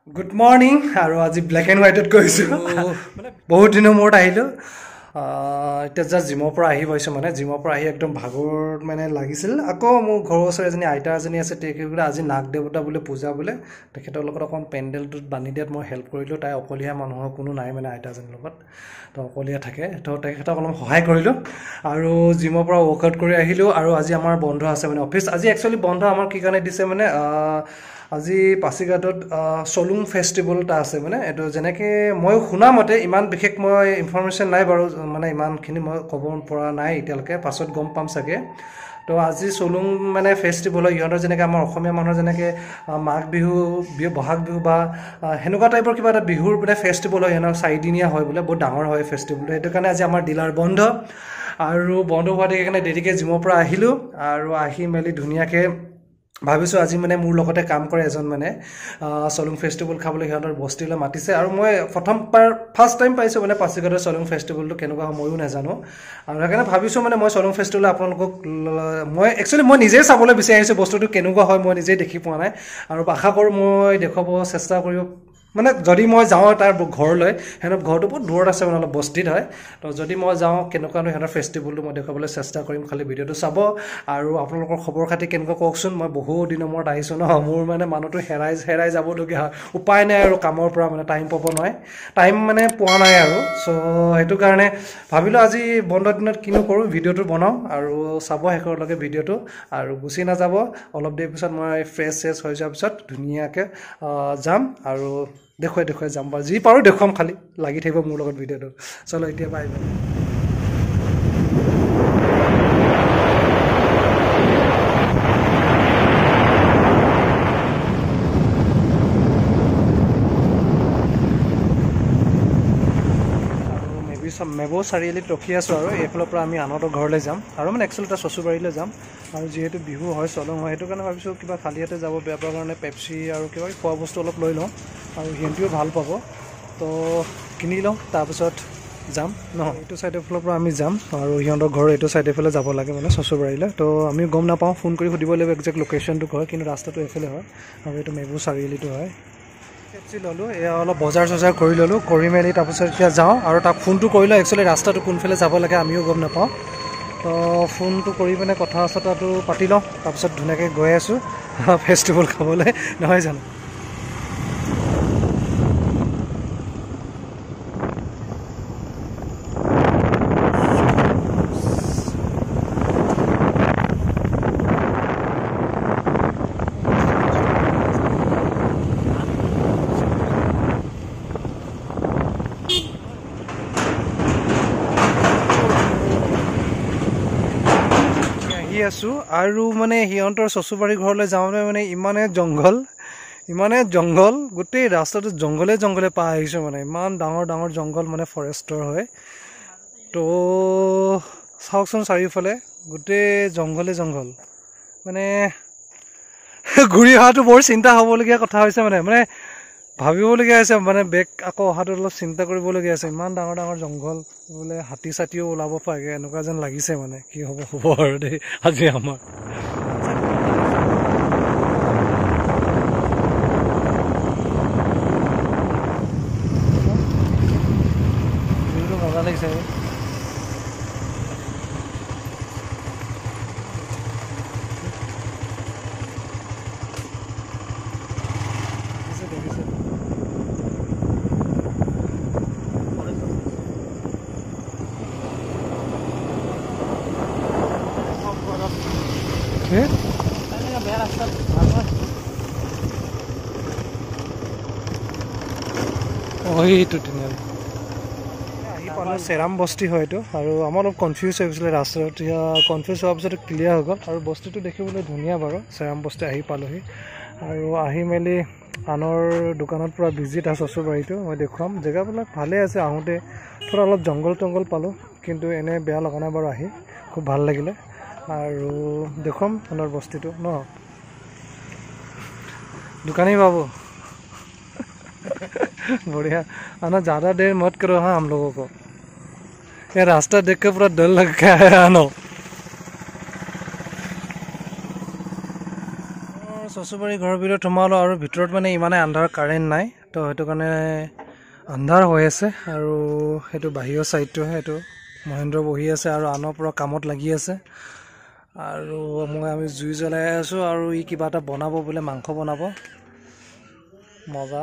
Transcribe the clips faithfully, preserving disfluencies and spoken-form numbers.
Good morning. আৰু আজি black and হোৱাইটত গৈছো মানে বহুত দিনৰ মূৰত আহিলো এটা যা জিমৰ পৰা আহি পাইছো মানে জিমৰ পৰা আহি একদম ভাগৰ মানে লাগিছিল আকৌ মোৰ ঘৰৰ ওচৰৰ এজনী আইতা এজনী আছে তেখেতক আজি নাগ দেৱতা বুলি পূজা বোলে তেখেতৰ লগত অকন পেন্ডেলটোত বান্ধি দিয়াত মই হেল্প কৰিলো তাই অকলিয়া মানুহৰ কোনো নাই মানে আইতাজনীৰ লগত তো অকলিয়া থাকে তো তেখেতক অলপ সহায় কৰিলো আৰু জিমৰ পৰা ৱৰ্কআউট কৰি আহিলো আৰু আজি আমাৰ বন্ধ আছে মানে অফিচ আজি একচুয়ালি বন্ধ আমাৰ কি কাৰণে দিছে মানে আজি পাছিঘাটত solung ফেষ্টিভেল এটা আছে মানে এটো জেনেকে মই শুনা মতে ইমান বিশেষ মই ইনফৰমেশন নাই বাৰু মানে ইমানখিনি মই ক'ব পৰা নাই এতিয়ালৈকে পাছত গম পাম সাকে তো আজি solung মানে ফেষ্টিভেল ইহঁতৰ জেনেকে আমাৰ অসমীয়া মানুহৰ জেনেকে মাঘ বিহু বহাগ বিহু বা হেনুকা টাইপৰ কিবা এটা বিহুৰ মানে ফেষ্টিভেল হয় হেনৰ চাৰিদিনীয়া হয় বোলে বহুত ডাঙৰ হয় ফেষ্টিভেলটো এটো কাৰণে আজি আমাৰ ডিলাৰ বন্ধ আৰু বন্ধ হোৱাৰ কাৰণে দেৰিকে জিমৰ পৰা আহিলো আৰু আহি মেলি ধুনিয়াকে ভাবিছো আজি মানে মোৰ লগতে কাম কৰে এজন মানে solung ফেষ্টিভেল খাবলৈ হিহঁতৰ বস্তিলৈ মাতিছে আৰু মই প্ৰথম ফাৰ্স্ট টাইম পাইছো মানে পাছিঘাটৰ solung ফেষ্টিভেলটো কেনেকুৱা মইও নাজানো আৰু সেইকাৰণে ভাবিছো মানে মই solung ফেষ্টিভেল আপোনালোকক মই একচুয়ালি মই নিজে চাবলৈ বিচাৰি আহিছো বস্তুটো কেনেকুৱা হয় মই নিজে দেখি পোৱা নাই আৰু আশা কৰো মই দেখাব চেষ্টা কৰিব মানে যদি মই যাওঁ তাৰ ঘৰলৈ হেনৰ ঘৰটো বহুত দূৰত আছে মানে অলপ বস্তিত হয় তো যদি মই যাওঁ কেনেকুৱা হেনৰ ফেষ্টিভেলটো মই দেখাবলৈ চেষ্টা কৰিম খালি ভিডিওটো চাব আৰু আপোনালোকৰ খবৰ খাতি কেনেকুৱা কওকচোন মই বহু দিনৰ মূৰত আহিছো ন মোৰ মানে মানুহটো হেৰাই হেৰাই যাব লগিয়া উপায় নাই আৰু কামৰ পৰা মানে টাইম পাব নহয় টাইম মানে পোৱা নাই আৰু সো হেতু কাৰণে ভাবিলো আজি বন্ধ দিনত কিনো কৰো ভিডিওটো বনাও আৰু চাব হেকৰলৈকে ভিডিওটো আৰু গুছি না যাব অলপ দেৰি পিছত মই ফ্ৰেছ চেছ হৈ যোৱাৰ পিছত ধুনিয়াকে যাম আৰু দেখুৱাই দেখুৱাই যাম বা যি পাৰো দেখুৱাম খালি লাগি থাকিব মোৰ লগত ভিডিওটো চলো এতিয়া বাই বাই মেবো চাৰিআলিত ৰখি আছো আৰু এইফালৰ পৰা আমি আনন্দৰ ঘৰলৈ যাম আৰু মানে একচুৱেলি এটা চচুবাৰীলৈ যাম আৰু যেহেতু বিহু হয় solung হয় হেতু কাৰণে ভাবিছো কিবা খালিয়াতে যাব বেয়া পাৰ কাৰণে পেপসি আৰু কিবা খোৱা বস্তু অলপ লৈ লওঁ আৰু হিন্তিও ভাল পাব তো কিনি লওঁ তাৰ পিছত যাম ন এইটো সাইডৰ ফালৰ পৰা আমি যাম আৰু হিহঁতৰ ঘৰ এইটো সাইডৰ ফালে যাব লাগে মানে চচুবাৰীলৈ তো আমি গম না পাওঁ ফোন কৰি সুধিব লাগিব এক্সাক্ট লোকেশনটো হয় কিন্তু ৰাস্তাটো এফালে হয় আৰু এইটো মেবো চাৰিআলিটো হয় পেপসি ললো এয়া অলপ বজাৰ চজাৰ কৰি ললো কৰি মেলি তাৰ পিছত এতিয়া যাওঁ আৰু তাক ফোনটো কৰিলো একচুৱেলি ৰাস্তাটো কোনফালে যাব লাগে আমিও গম নাপাওঁ তো ফোনটো কৰি পিনে কথা চতাটো পাতি লওঁ তাৰ পিছত ধুনীয়াকৈ গৈ আছো ফেষ্টিভেল খাবলৈ নহয় জানো আছো আৰু মানে হিহঁতৰ চচুবাৰী ঘৰলৈ যাওঁতে মানে ইমানে জংঘল ইমানে জংঘল গোটেই ৰাস্তাটো জংঘলে জংঘলে পা আহিছো মানে ইমান ডাঙৰ ডাঙৰ জংঘল মানে ফৰেষ্টৰ হয় তো চাওকচোন চাৰিওফালে গোটেই জংঘলে জংঘল মানে ঘূৰি অহাটো বৰ চিন্তা হ'বলগীয়া কথা হৈছে মানে মানে ভাবিবলগীয়া আছে মানে বেক আকৌ অহাটো অলপ চিন্তা কৰিবলগীয়া আছে ইমান ডাঙৰ ডাঙৰ জংঘল বোলে হাতী চাতিও ওলাব পাৰে এনেকুৱা যেন লাগিছে মানে কি হ'ব হ'ব আৰু দেই আজি আমাৰ মজা লাগিছে চেৰাম বস্তি হয় এইটো আৰু আমাৰ অলপ কনফিউজ হৈ গৈছিলে ৰাস্তাটো এতিয়া কনফিউজ হোৱাৰ পিছত ক্লিয়াৰ হৈ গ'ল আৰু বস্তুটো দেখিবলৈ ধুনীয়া বাৰু চেৰাম বস্তি আহি পালোহি আৰু আহি মেলি আনৰ দোকানত পুৰা ভিজিট আছে চচুবাৰীটো মই দেখুৱাম জেগাবিলাক ভালে আছে আহোঁতে থোৰা অলপ জংঘল টংঘল পালোঁ কিন্তু এনে বেয়া লগা নাই বাৰু আহি খুব ভাল লাগিলে আৰু দেখুৱাম আনৰ বস্তিটো ন दुकानी बाबू बढ़िया आना ज़्यादा देर मत करो हाँ हम लोगों को ये रास्ता देख के पूरा डर लग गया है आनो চচুবাৰী ঘৰৰ ভিতৰত সোমালো আৰু ভিতৰত মানে ইমানে আন্ধাৰ কাৰেণ্ট নাই তো সেইটো কাৰণে আন্ধাৰ হৈ আছে আৰু সেইটো বাহিৰৰ ছাইডটোহে সেইটো মহেন্দ্ৰ বহি আছে আৰু আনৰ পৰা কামত লাগি আছে আৰু মই আমি জুই জ্বলাই আছোঁ আৰু ই কিবা এটা বনাব বোলে মাংস বনাব মজা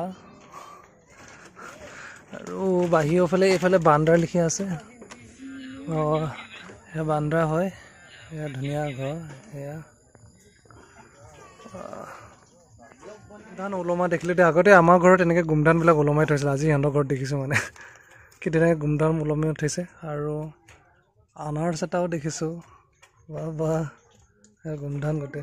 আৰু বাহিৰৰ ফালে এইফালে বান্দাৰ লিখি আছে অঁ এয়া বান্দাৰ হয় এয়া ধুনীয়া ঘৰ এয়া ধান ওলমা দেখিলোঁ এতিয়া আগতে আমাৰ ঘৰত এনেকৈ গুমধানবিলাক ওলমাই থৈছিল আজি সিহঁতৰ ঘৰত দেখিছোঁ মানে কি তেনেকৈ গুমধান ওলমাই থৈছে আৰু আনাৰস এটাও দেখিছোঁ বা বা গুমধান গোটেই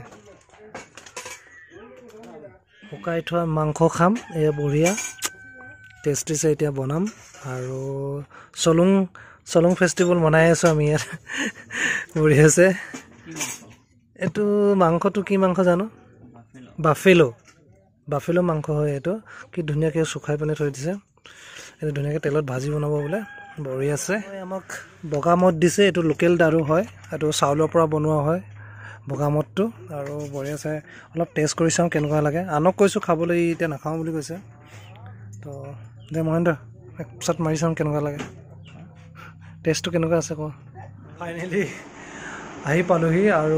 শুকাই থোৱা মাংস খাম এয়া বঢ়িয়া টেষ্টিছে এতিয়া বনাম আৰু চলুং চলুং ফেষ্টিভেল মনাই আছোঁ আমি ইয়াত বঢ়িয়া আছে এইটো মাংসটো কি মাংস জানো বাফেলো বাফেলো মাংস হয় এইটো কি ধুনীয়াকৈ শুকাই পিনে থৈ দিছে এইটো ধুনীয়াকৈ তেলত ভাজি বনাব বোলে বঢ়িয়া আছে আমাক বগা মদ দিছে এইটো লোকেল দাৰু হয় এইটো চাউলৰ পৰা বনোৱা হয় বগা মদটো আৰু বঢ়িয়া আছে অলপ টেষ্ট কৰি চাওঁ কেনেকুৱা লাগে আনক কৈছোঁ খাবলৈ এতিয়া নাখাওঁ বুলি কৈছে তো দে মহেন্দ্ৰ এক পিছত মাৰি চাওঁ কেনেকুৱা লাগে টেষ্টটো কেনেকুৱা আছে কওঁ ফাইনেলি আহি পালোহি আৰু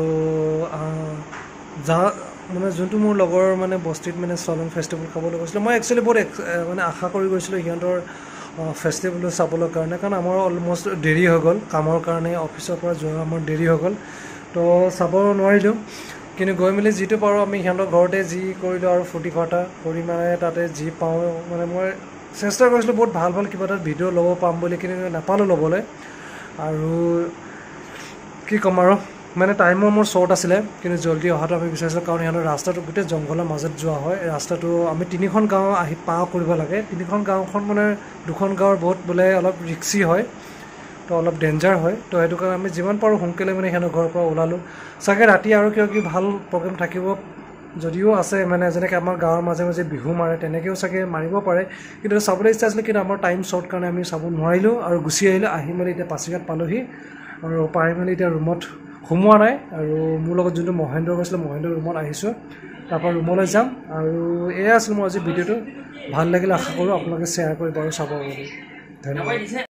যা মানে যোনটো মোৰ লগৰ মানে বস্তিত মানে চলং ফেষ্টিভেল খাবলৈ গৈছিলোঁ মই একচুৱেলি বহুত মানে আশা কৰি গৈছিলোঁ সিহঁতৰ ফেষ্টিভেলটো চাবলৈ কাৰণে কাৰণ আমাৰ অলমষ্ট দেৰি হৈ গ'ল কামৰ কাৰণে অফিচৰ পৰা যোৱা আমাৰ দেৰি হৈ গ'ল তো চাব নোৱাৰিলোঁ কিন্তু গৈ মেলি যিটো পাৰোঁ আমি সিহঁতৰ ঘৰতে যি কৰিলোঁ আৰু ফূৰ্তি ফাৰ্তা কৰি মানে তাতে যি পাওঁ মানে মই চেষ্টা কৰিছিলোঁ বহুত ভাল ভাল কিবা এটা ভিডিঅ' ল'ব পাম বুলি কিন্তু নাপালোঁ ল'বলৈ আৰু কি ক'ম আৰু মানে টাইমৰ মোৰ শ্বৰ্ট আছিলে কিন্তু জল্দি অহাটো আমি বিচাৰিছিলোঁ কাৰণ সিহঁতৰ ৰাস্তাটো গোটেই জংঘলৰ মাজত যোৱা হয় ৰাস্তাটো আমি তিনিখন গাঁও আহি পাৰ কৰিব লাগে তিনিখন গাঁওখন মানে দুখন গাঁৱৰ বহুত বোলে অলপ ৰিক্সি হয় তো অলপ ডেঞ্জাৰ হয় তো সেইটো কাৰণে আমি যিমান পাৰোঁ সোনকালে মানে সিহঁতৰ ঘৰৰ পৰা ওলালোঁ চাগে ৰাতি আৰু কিবা কিবি ভাল প্ৰগ্ৰেম থাকিব যদিও আছে মানে যেনেকৈ আমাৰ গাঁৱৰ মাজে মাজে বিহু মাৰে তেনেকৈও চাগে মাৰিব পাৰে কিন্তু চাবলৈ ইচ্ছা আছিলে কিন্তু আমাৰ টাইম শ্বৰ্ট কাৰণে আমি চাব নোৱাৰিলোঁ আৰু গুচি আহিলোঁ আহি মেলি এতিয়া পাছিঘাট পালোহি আৰু পাই মেলি এতিয়া ৰুমত সোমোৱা নাই আৰু মোৰ লগত যোনটো মহেন্দ্ৰ গৈছিলে মহেন্দ্ৰৰ ৰুমত আহিছোঁ তাৰপৰা ৰুমলৈ যাম আৰু এয়া আছিল মোৰ আজি ভিডিঅ'টো ভাল লাগিলে আশা কৰোঁ আপোনালোকে শ্বেয়াৰ কৰি বাৰু চাব বুলি ধন্যবাদ।